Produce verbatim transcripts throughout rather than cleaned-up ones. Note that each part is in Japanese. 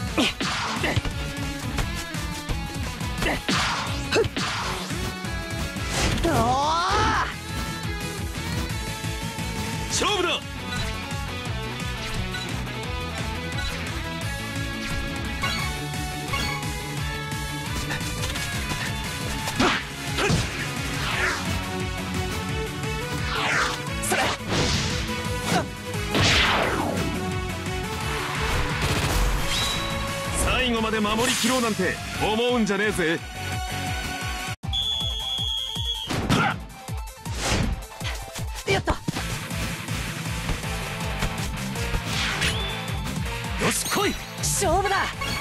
勝負だ。 それ。 最後まで守りきろうなんて思うんじゃねえぜ。 やった。 よし来い。 勝負だ。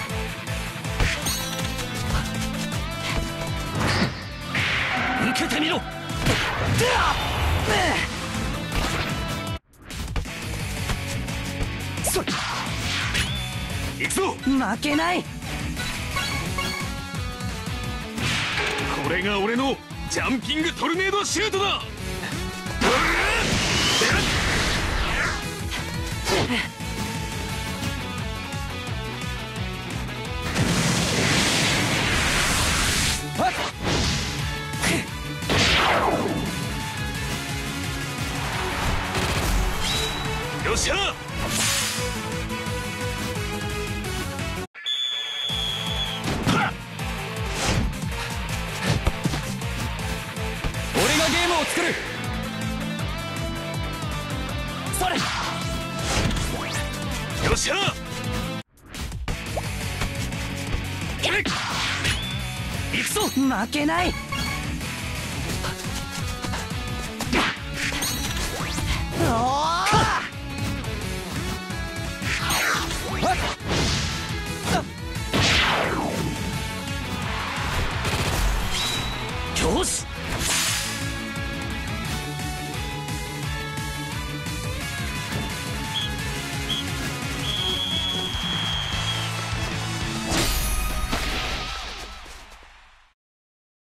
受けてみろ。 それ。 行くぞ。 負けない。 これが俺のジャンピングトルネードシュートだ。よっしゃ。 俺がゲームを作る。それ。 よっしゃ。行くぞ。 負けない。